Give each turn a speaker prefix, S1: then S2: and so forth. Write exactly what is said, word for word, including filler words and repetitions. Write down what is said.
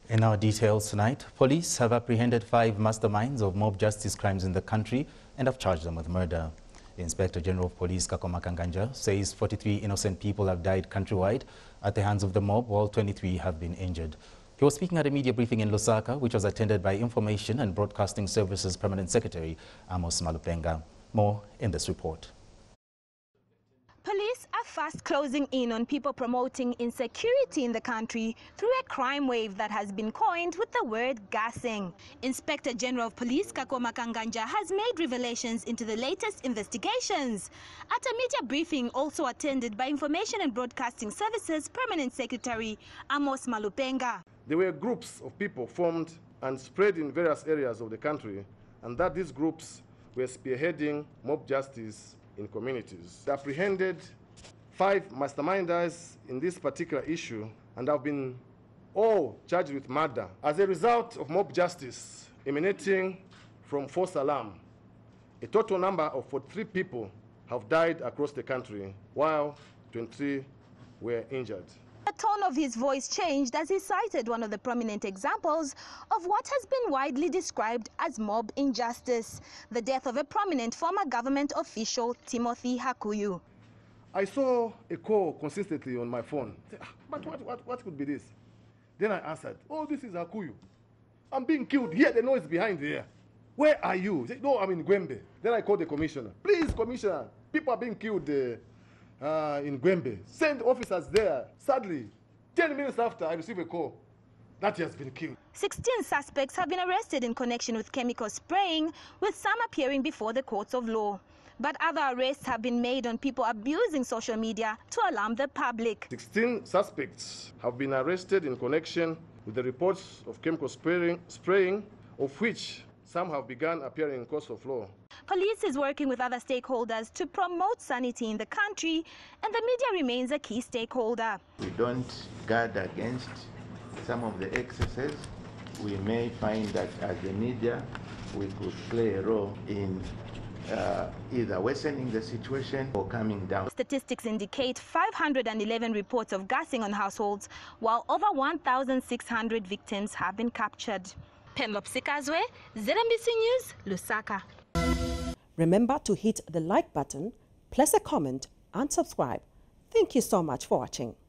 S1: In our details tonight, police have apprehended five masterminds of mob justice crimes in the country and have charged them with murder. The Inspector General of Police, Kakoma Kanganja, says forty-three innocent people have died countrywide at the hands of the mob, while twenty-three have been injured. He was speaking at a media briefing in Lusaka, which was attended by Information and Broadcasting Services Permanent Secretary Amos Malupenga. More in this report.
S2: Police are fast closing in on people promoting insecurity in the country through a crime wave that has been coined with the word gassing. Inspector General of Police Kakoma Kanganja has made revelations into the latest investigations at a media briefing also attended by Information and Broadcasting Services Permanent Secretary Amos Malupenga.
S3: There were groups of people formed and spread in various areas of the country, and that these groups were spearheading mob justice in communities. They apprehended five masterminders in this particular issue and have been all charged with murder as a result of mob justice emanating from false alarm. A total number of forty-three people have died across the country, while twenty-three were injured.
S2: The tone of his voice changed as he cited one of the prominent examples of what has been widely described as mob injustice, the death of a prominent former government official, Timothy Hakuyu.
S3: I saw a call consistently on my phone. But what, what, what could be this? Then I answered, oh, this is Hakuyu. I'm being killed here, the noise behind here. Where are you? He said, no, I'm in Gwembe. Then I called the commissioner. Please, commissioner, people are being killed uh, Uh, in Gwembe. Send officers there. Sadly, ten minutes after, I received a call that he has been killed.
S2: sixteen suspects have been arrested in connection with chemical spraying, with some appearing before the courts of law. But other arrests have been made on people abusing social media to alarm the public.
S3: sixteen suspects have been arrested in connection with the reports of chemical spraying, spraying of which some have begun appearing in courts of law.
S2: Police is working with other stakeholders to promote sanity in the country, and the media remains a key stakeholder.
S4: We don't guard against some of the excesses. We may find that as the media, we could play a role in uh, either worsening the situation or coming down.
S2: Statistics indicate five hundred eleven reports of gassing on households, while over one thousand six hundred victims have been captured. Penlop Sikazwe, Z M B C News, Lusaka.
S5: Remember to hit the like button, place a comment and subscribe. Thank you so much for watching.